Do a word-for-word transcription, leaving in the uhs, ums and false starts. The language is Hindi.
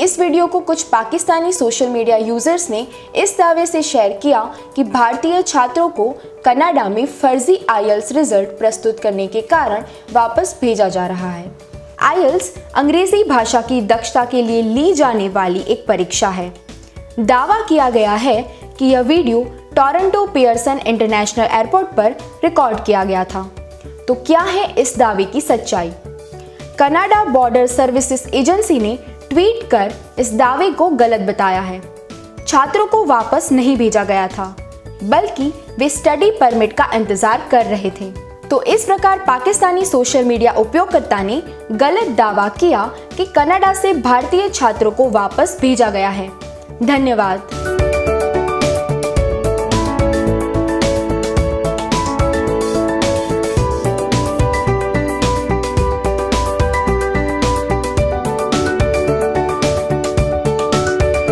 इस वीडियो को कुछ पाकिस्तानी सोशल मीडिया यूजर्स ने इस दावे से शेयर किया कि भारतीय छात्रों को कनाडा में फर्जी I E L T S result प्रस्तुत करने के कारण वापस भेजा जा रहा है। I E L T S अंग्रेजी भाषा की दक्षता के लिए ली जाने वाली एक परीक्षा है। दावा किया गया है कि यह video Toronto Pearson International Airport पर रिकॉर्ड किया गया था। तो क्या है इस दावे की सच्चाई? कनाडा बॉर्डर सर्विसेज एजेंसी ने ट्वीट कर इस दावे को गलत बताया है। छात्रों को वापस नहीं भेजा गया था, बल्कि वे स्टडी परमिट का इंतजार कर रहे थे। तो इस प्रकार पाकिस्तानी सोशल मीडिया उपयोगकर्ता ने गलत दावा किया कि कनाडा से भारतीय छात्रों को वापस भेजा गया है। धन्यवाद।